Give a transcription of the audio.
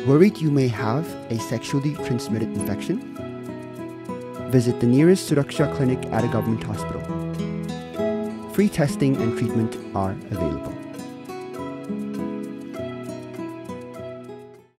Worried you may have a sexually transmitted infection? Visit the nearest Suraksha clinic at a government hospital. Free testing and treatment are available.